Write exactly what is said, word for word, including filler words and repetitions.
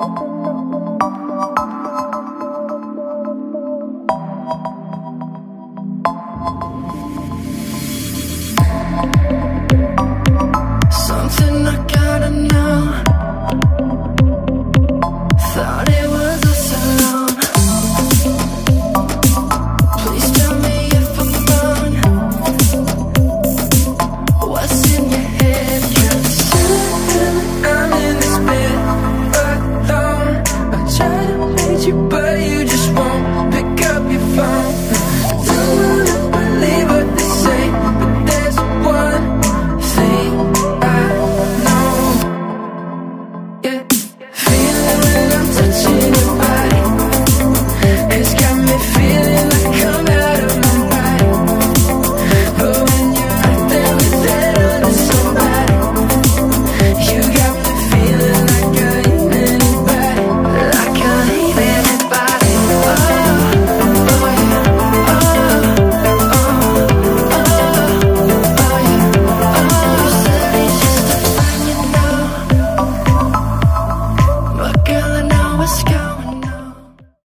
Something I gotta know. Thought it was us alone. Please tell me if I'm wrong. What's in your head? 'Cause I'm in this bed alone. I try to reach you but you just won't pick up your phone. Don't wanna believe what they say, but there's one thing I know. Yeah, feeling when I'm touching you.